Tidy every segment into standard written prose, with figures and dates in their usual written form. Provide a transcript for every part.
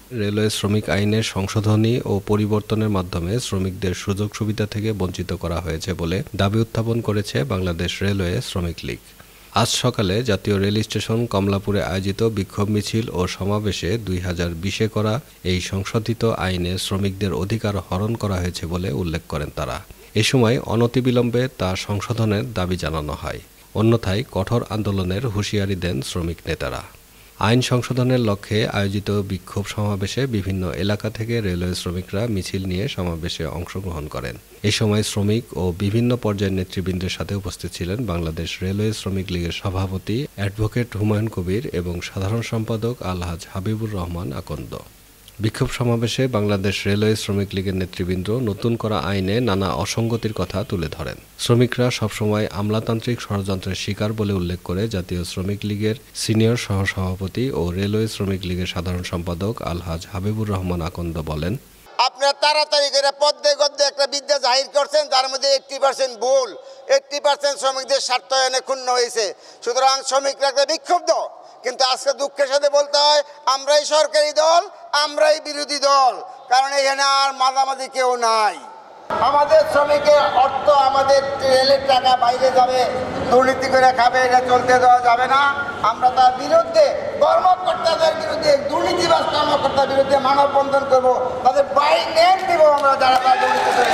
Railway শ্রমিক আইনের সংশোধনী ও পরিবর্তনের মাধ্যমে শ্রমিকদের সুযোগ সুবিধা থেকে বঞ্চিত করা হয়েছে বলে দাবি উত্থাপন করেছে বাংলাদেশ রেলওয়ে শ্রমিক লীগ। আজ সকালে জাতীয় রেল স্টেশন কমলাপুরে আয়োজিত বিক্ষোভ মিছিল ও সমাবেশে 2020-এ করা এই সংশোধিত আইনে শ্রমিকদের অধিকার হরণ করা হয়েছে বলে উল্লেখ করেন তারা। এ সময় অনতিবিলম্বে তা সংশোধনের দাবি জানানো হয়। অন্যথায় কঠোর আন্দোলনের হুঁশিয়ারি দেন শ্রমিক নেতারা। আইন সংশোধনের লক্ষ্যে আয়োজিত বিক্ষোভ সমাবেশে বিভিন্ন এলাকা থেকে রেলওয়ে শ্রমিকরা মিছিল নিয়ে সমাবেশে অংশগ্রহণ করেন। এ সময় শ্রমিক ও বিভিন্ন পর্যায়ের নেতৃবৃন্দের সাথে উপস্থিত ছিলেন বাংলাদেশ রেলওয়ে শ্রমিক লীগের সভাপতি অ্যাডভোকেট হুমায়ুন কবির এবং সাধারণ সম্পাদক আলহাজ হাবিবুর রহমান আকন্দ। বিক্ষোভ সমাবেশে বাংলাদেশ রেলওয়ে শ্রমিক লীগের নেতৃবৃন্দ নতুন করা আইনে নানা অসঙ্গতির কথা তুলে ধরেন। শ্রমিকরা সবসময় আমলাতান্ত্রিক ষড়যন্ত্রের শিকার বলে উল্লেখ করে জাতীয় শ্রমিক লীগের সিনিয়র সহসভাপতি ও রেলওয়ে শ্রমিক লীগের সাধারণ সম্পাদক আলহাজ হাবিবুর রহমান আকন্দ বলেন, আপনারা তাড়াতাড়ি করে পদ্মে গদ্যে একটা বিদ্যা জাহির করছেন, যার মধ্যে 80% ভুল, 80% শ্রমিকদের স্বার্থায়নে ক্ষুণ্ণ হয়েছে। সুতরাং শ্রমিকরা একটা বিক্ষুব্ধ, কিন্তু আজকে দুঃখের সাথে বলতে হয় আমরাই সরকারি দল, আমরাই বিরোধী দল, কারণ এখানে আর মাঝামাঝি কেউ নাই। আমাদের শ্রমিকের অর্থ আমাদের রেলের টাকা বাইরে যাবে, দুর্নীতি করে খাবে, এটা চলতে দেওয়া যাবে না। আমরা তার বিরুদ্ধে কর্মকর্তাদের বিরুদ্ধে, দুর্নীতিবাজ কর্মকর্তার বিরুদ্ধে মানববন্ধন করব, তাদের বাড়ি নেট দিব আমরা, যারা তার দুর্নীতি করে।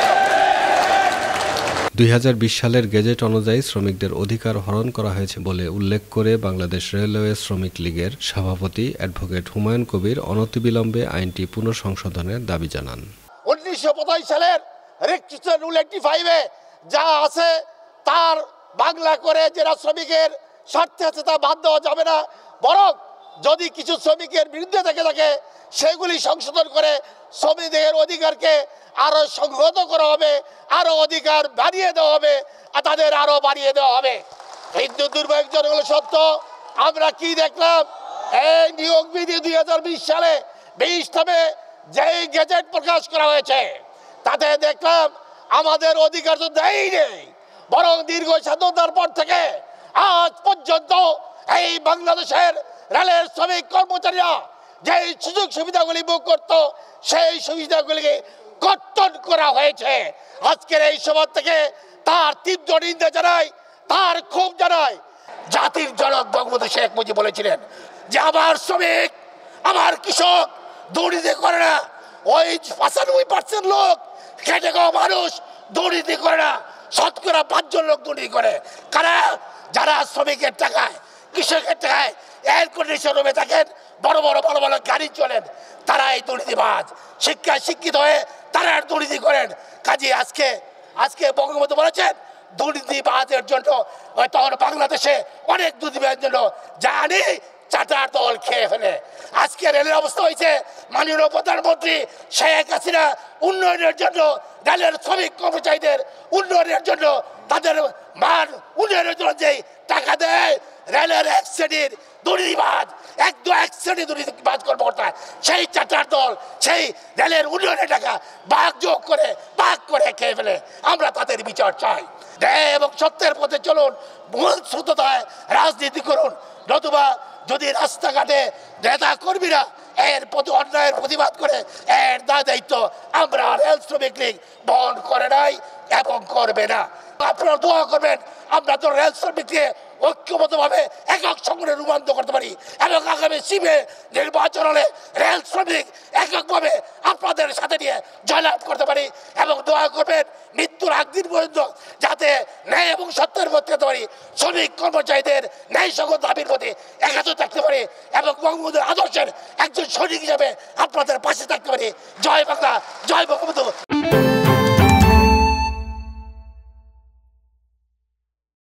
2020 সালের গেজেট অনুযায়ী শ্রমিকদের অধিকার হরণ করা হয়েছে বলে উল্লেখ করে বাংলাদেশ রেলওয়ে শ্রমিক লীগের সভাপতি অ্যাডভোকেট হুমায়ুন কবির অনতিবিলম্বে আইনটি পুনঃসংশোধনের দাবি জানান। 1985 সালের রেজিস্ট্রেশন রুল 85-এ যা আছে তার বাংলা করে যারা শ্রমিকের স্বার্থে আছে তা বাদ দেওয়া যাবে না, বরং যদি কিছু শ্রমিকের বিরুদ্ধে থেকে থাকে সেগুলি সংশোধন করে শ্রমিকদের অধিকারকে আরো সংহত করা হবে, আরো অধিকার বাড়িয়ে দেওয়া হবে, আর তাদের আরো বাড়িয়ে দেওয়া হবে। এই দুর্ভাগ্যজনক হলো সত্য, আমরা কি দেখলাম এই নিয়োগ বিধি 2020 সালে 20 যেই গেজেট প্রকাশ করা হয়েছে তাতে দেখলাম আমাদের অধিকার তো দেয়ই নেই, বরং দীর্ঘ স্বাধীনতার পর থেকে আজ পর্যন্ত এই বাংলাদেশের রেলের শ্রমিক কর্মচারীরা যে সুযোগ সুবিধাগুলি ভোগ করত সেই সুবিধাগুলিকে কর্তন করা হয়েছে। আজকের এই সভা থেকে তার তীব্র নিন্দা জানাই, তার ক্ষোভ জানাই। জাতির জনক বঙ্গবন্ধু শেখ মুজিব বলেছিলেন যে আমার শ্রমিক, আমার কৃষক দুর্নীতি করে না, ওই 95% লোক খেটে খাওয়া মানুষ দুর্নীতি করে না, শতকরা 5 জন লোক দুর্নীতি করে। কারা? যারা শ্রমিকের টাকায়, কৃষকের টাকায় এয়ার কন্ডিশন রুমে থাকেন, বড় বড় গাড়ি চলেন, তারা এই দুর্নীতিবাজ। শিক্ষায় শিক্ষিত হয়ে তারা দুর্নীতি করেন। কাজে আজকে বঙ্গবন্ধু বলেছেন দুর্নীতিবাজের জন্য তখন বাংলাদেশে অনেক দুর্নীতিবাজের জন্য জানি চাটার দল খেয়ে ফেলে। আজকে রেলের অবস্থা হয়েছে মাননীয় প্রধানমন্ত্রী শেখ হাসিনা উন্নয়নের জন্য, রেলের শ্রমিক কর্মচারীদের উন্নয়নের জন্য, তাদের মান উন্নয়নের জন্য যেই টাকা দেয়, রেলের এক শ্রেণীর দুর্নীতিবাজ, এক শ্রেণীর দুর্নীতিবাজ কর্মকর্তা সেই চাটার দল সেই রেলের উন্নয়নের টাকা ভাগ করে খেয়ে ফেলে। আমরা তাদের বিচার চাই। ন্যায় এবং সত্যের পথে চলুন, মূল শ্রুততায় রাজনীতি করুন, নতুবা যদি রাস্তাঘাটে নেতা কর্মীরা এর প্রতি অন্যায়ের প্রতিবাদ করে এর দায়িত্ব আমরা রেল শ্রমিক লীগ বহন করে নাই এবং করবে না। আপনারা দোয়া করবেন আমরা তো রেল শ্রমিককে ঐক্যবদ্ধভাবে একক সংগঠনে রূপান্তর করতে পারি এবং আগামী সিমে নির্বাচন হলে রেল শ্রমিক এককভাবে আপনাদের সাথে নিয়ে জয়লাভ করতে পারি। এবং দোয়া করবেন মৃত্যুর একদিন পর্যন্ত যাতে ন্যায় এবং সত্যের পথে যেতে পারি, শ্রমিক কর্মচারীদের ন্যায় সকল দাবির প্রতি একাত্র থাকতে পারি এবং বঙ্গবন্ধুর আদর্শের একজন সৈনিক হিসাবে আপনাদের পাশে থাকতে পারি। জয় বাংলা, জয় বঙ্গবন্ধু।